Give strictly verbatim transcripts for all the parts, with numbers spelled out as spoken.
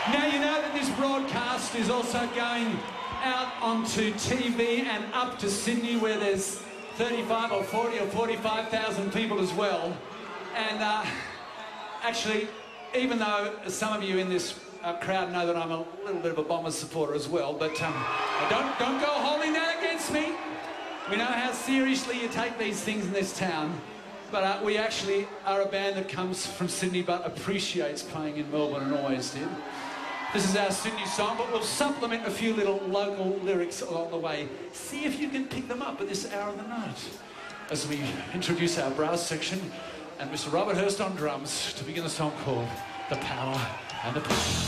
Now you know that this broadcast is also going out onto T V and up to Sydney, where there's thirty-five or forty or forty-five thousand people as well. And uh, actually, even though some of you in this uh, crowd know that I'm a little bit of a Bombers supporter as well, but um, don't, don't go holding that against me. We know how seriously you take these things in this town, but uh, we actually are a band that comes from Sydney but appreciates playing in Melbourne and always did. This is our Sydney song, but we'll supplement a few little local lyrics along the way. See if you can pick them up at this hour of the night as we introduce our brass section and Mister Robert Hurst on drums to begin the song called The Power and the Push.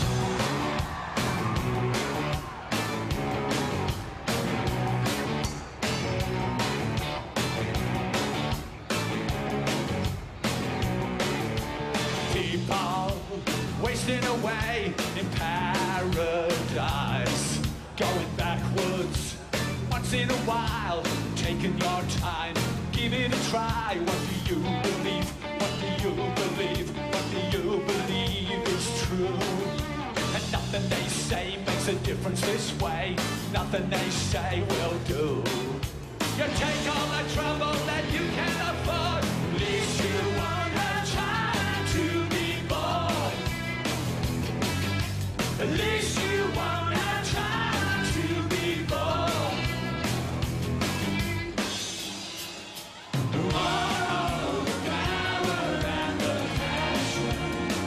Wasting away in paradise, going backwards once in a while, taking your time, give it a try. What do you believe? What do you believe? What do you believe is true? And nothing they say makes a difference this way, nothing they say will do. You take all the trouble that you can afford, at least you won't have time to be bored. At least you won't have time to be bored. Oh, the power and the passion.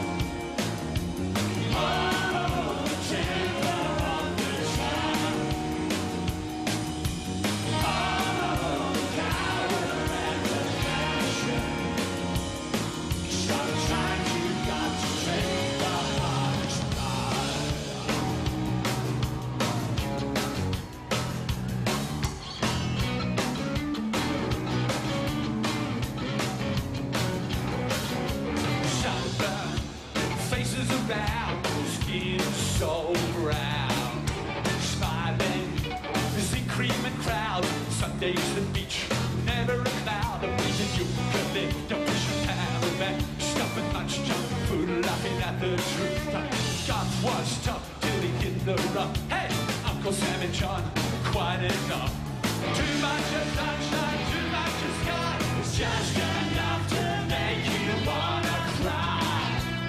Oh, the temper of the time. Oh, the power and the passion. Sometimes you've got to take the hardest ride. Sunburn, faces around, skin so brown. Smiling, busy cream and crowd. Sundays the beach, never a cloud. I'm reading you, collect a push and hammer back. Stuffing lunch, junk food, laughing at the truth. God was tough till he hit the rough. Hey, Uncle Sam and John, quite enough. Too much of sunshine, too much of sky. It's just enough to make you wanna cry.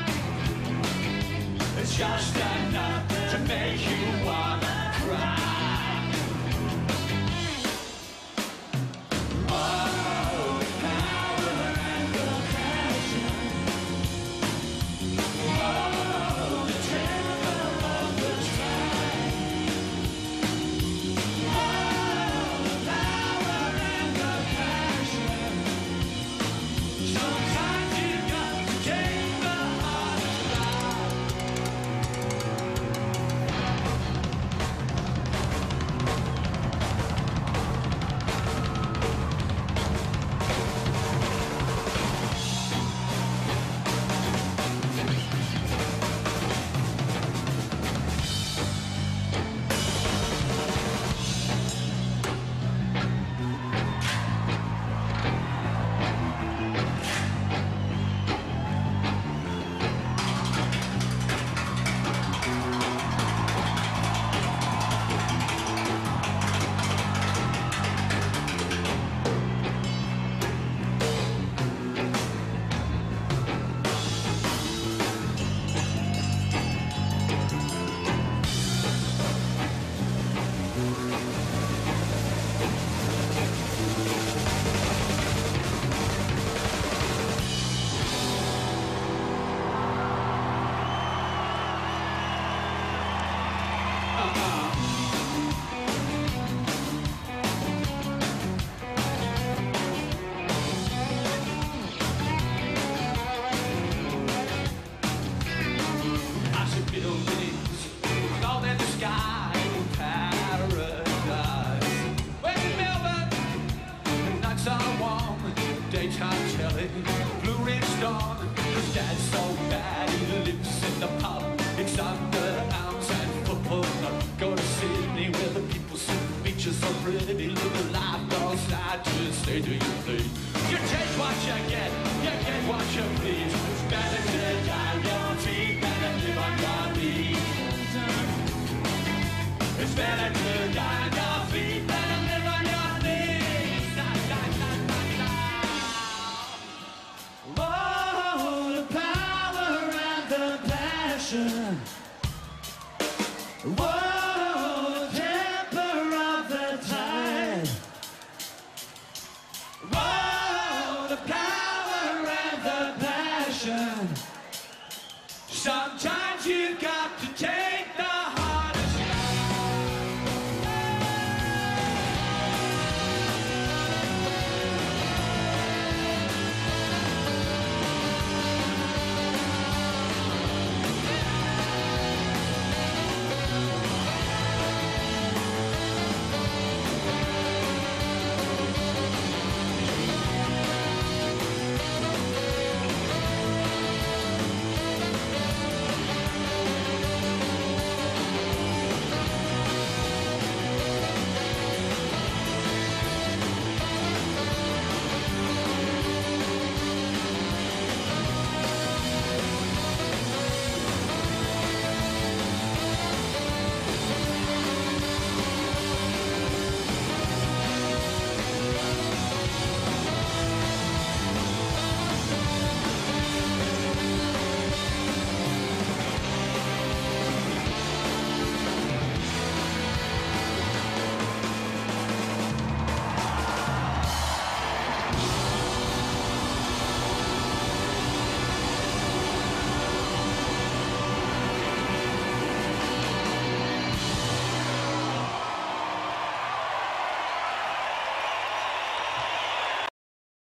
It's just enough to make you wanna cry. Oh, the power and the passion. Oh, the temper of the time. Oh, the power and the passion. Sometimes you got to take the hardest ride. Say do you please? You take what you get, you get what you please. It's better to die your feet than to live on your knees. passion. What